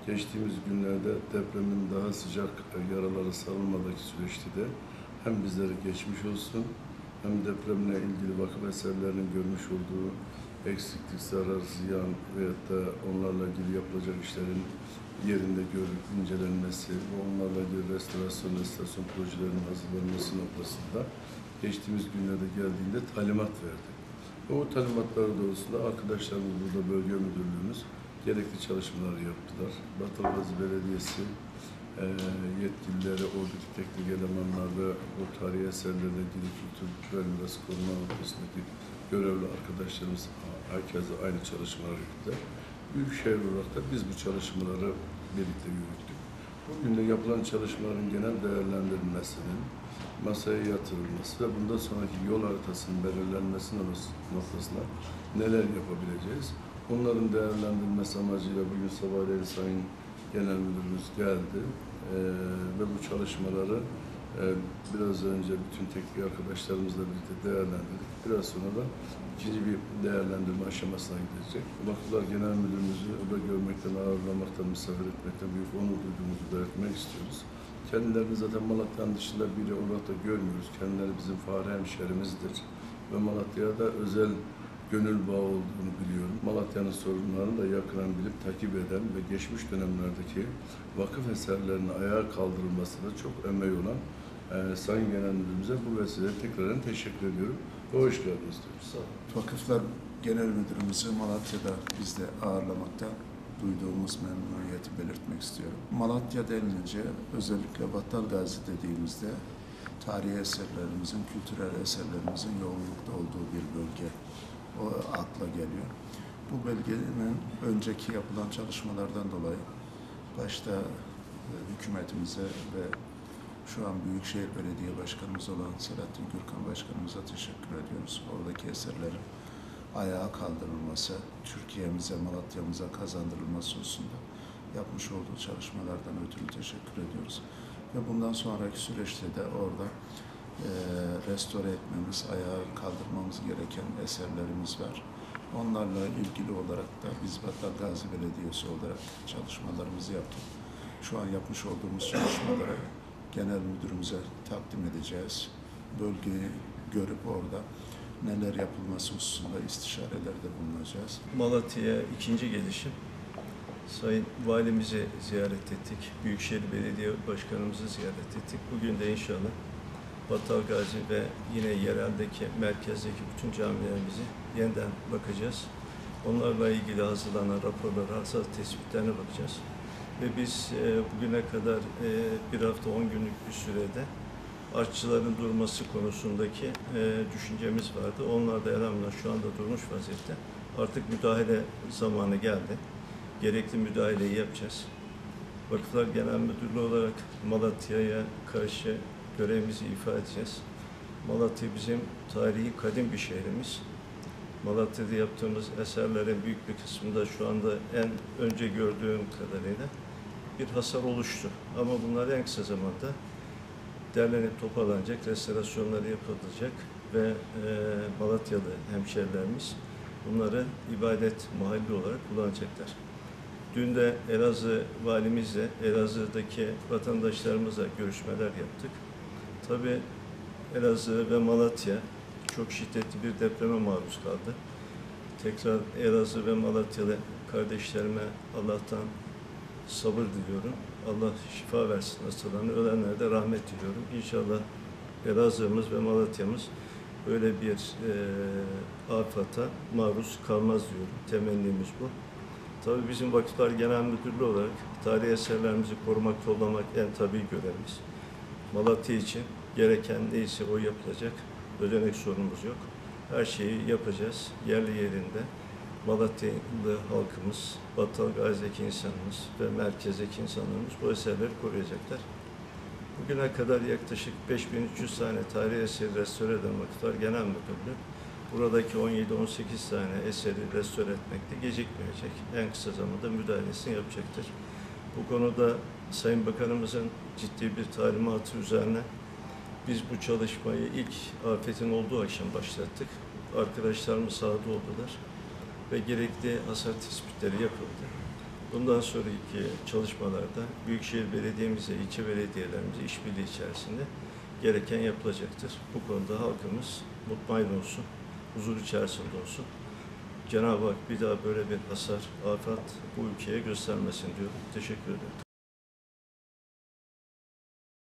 Geçtiğimiz günlerde depremin daha sıcak yaraları sarılmadaki süreçte de hem bizlere geçmiş olsun hem depremle ilgili vakıf eserlerinin görmüş olduğu eksiklik, zarar, ziyan veyahut da onlarla ilgili yapılacak işlerin yerinde görülüp incelenmesi ve onlarla ilgili restorasyon projelerinin hazırlanması noktasında geçtiğimiz günlerde geldiğinde talimat verdi. Ve o talimatlar doğrultusunda arkadaşlarımız burada bölge müdürlüğümüz gerekli çalışmaları yaptılar. Battalgazi Belediyesi yetkilileri, oradaki teknik elemanlarla bu tarihi eserlerle ilgili kültür ve miras koruma noktasındaki görevli arkadaşlarımız herkese aynı çalışmaları yürüttüler. Büyükşehir olarak da biz bu çalışmaları birlikte yürüttük. Bugün de yapılan çalışmaların genel değerlendirilmesinin masaya yatırılması ve bundan sonraki yol haritasının belirlenmesi noktasında neler yapabileceğiz? Onların değerlendirilmesi amacıyla bugün sabahleyin Sayın Genel Müdürümüz geldi ve bu çalışmaları biraz önce bütün teknik arkadaşlarımızla birlikte değerlendirdik. Biraz sonra da ikinci bir değerlendirme aşamasına gidecek. Vakıflar Genel Müdürümüzü burada görmekten, ağırlamaktan, misafir etmekten büyük onur duyduğumuzu belirtmek istiyoruz. Kendilerini zaten Malatya'nın dışında biri olarak da görmüyoruz. Kendileri bizim fare hemşerimizdir ve Malatya'da da özel gönül bağı olduğunu biliyorum. Malatya'nın sorunlarını da yakından bilip takip eden ve geçmiş dönemlerdeki vakıf eserlerinin ayağa kaldırılmasında çok emeği olan Sayın Genel Müdürümüze bu vesileyle tekrardan teşekkür ediyorum. Hoş geldiniz diyoruz. Sağ olun. Vakıflar Genel Müdürümüzü Malatya'da biz de ağırlamakta duyduğumuz memnuniyeti belirtmek istiyorum. Malatya denilince özellikle Battalgazi dediğimizde tarihi eserlerimizin, kültürel eserlerimizin yoğunlukta olduğu bir bölge. O akla geliyor. Bu bölgenin önceki yapılan çalışmalardan dolayı başta hükümetimize ve şu an Büyükşehir Belediye Başkanımız olan Selahattin Gürkan Başkanımıza teşekkür ediyoruz. Oradaki eserlerin ayağa kaldırılması, Türkiye'mize, Malatya'mıza kazandırılması hususunda yapmış olduğu çalışmalardan ötürü teşekkür ediyoruz. Ve bundan sonraki süreçte de orada restore etmemiz, ayağa kaldırmamız gereken eserlerimiz var. Onlarla ilgili olarak da biz Battalgazi Belediyesi olarak çalışmalarımızı yaptık. Şu an yapmış olduğumuz çalışmaları Genel Müdürümüze takdim edeceğiz. Bölgeyi görüp orada neler yapılması hususunda istişarelerde bulunacağız. Malatya'ya ikinci gelişim. Sayın Valimizi ziyaret ettik. Büyükşehir Belediye Başkanımızı ziyaret ettik. Bugün de inşallah Battalgazi ve yine yereldeki, merkezdeki bütün camilerimizi yeniden bakacağız. Onlarla ilgili hazırlanan raporlara, hasat tespitlerine bakacağız. Ve biz bugüne kadar bir hafta 10 günlük bir sürede artçıların durması konusundaki düşüncemiz vardı. Onlar da elhamdülillah şu anda durmuş vaziyette. Artık müdahale zamanı geldi. Gerekli müdahaleyi yapacağız. Vakıflar Genel Müdürlüğü olarak Malatya'ya karşı görevimizi ifade edeceğiz. Malatya bizim tarihi kadim bir şehrimiz. Malatya'da yaptığımız eserlerin büyük bir kısmında şu anda en önce gördüğüm kadarıyla bir hasar oluştu. Ama bunlar en kısa zamanda derlenip toparlanacak, restorasyonları yapılacak ve Malatyalı hemşerilerimiz bunları ibadet mahalli olarak kullanacaklar. Dün de Elazığ valimizle, Elazığ'daki vatandaşlarımızla görüşmeler yaptık. Tabii Elazığ ve Malatya çok şiddetli bir depreme maruz kaldı. Tekrar Elazığ ve Malatyalı kardeşlerime Allah'tan sabır diliyorum. Allah şifa versin hastalarına, ölenlere de rahmet diliyorum. İnşallah Elazığ'ımız ve Malatya'mız böyle bir afata maruz kalmaz diyorum. Temennimiz bu. Tabii bizim Vakıflar Genel Müdürlüğü olarak tarihi eserlerimizi korumak, kollamak en tabii görevimiz. Malatya için gereken neyse o yapılacak. Ödenek sorunumuz yok. Her şeyi yapacağız. Yerli yerinde Malatyalı halkımız, Battalgazi'deki insanımız ve merkezdeki insanlarımız bu eserleri koruyacaklar. Bugüne kadar yaklaşık 5300 tane tarihi eseri restore eden Vakıflar Genel Müdürlüğü buradaki 17-18 tane eseri restore etmekte gecikmeyecek. En kısa zamanda müdahalesini yapacaktır. Bu konuda Sayın Bakanımızın ciddi bir talimatı üzerine biz bu çalışmayı ilk afetin olduğu akşam başlattık. Arkadaşlarımız sahada oldular ve gerekli hasar tespitleri yapıldı. Bundan sonraki çalışmalarda Büyükşehir Belediye'mize, ilçe belediyelerimize işbirliği içerisinde gereken yapılacaktır. Bu konuda halkımız mutmain olsun, huzur içerisinde olsun. Cenab-ı Hak bir daha böyle bir hasar, afet bu ülkeye göstermesin diyorum. Teşekkür ederim.